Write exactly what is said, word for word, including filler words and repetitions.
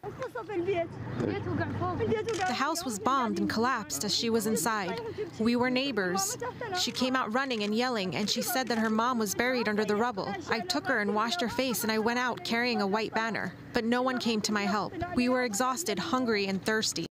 The house was bombed and collapsed as she was inside. We were neighbors. She came out running and yelling, and she said that her mom was buried under the rubble. I took her and washed her face, and I went out carrying a white banner. But no one came to my help. We were exhausted, hungry, and thirsty.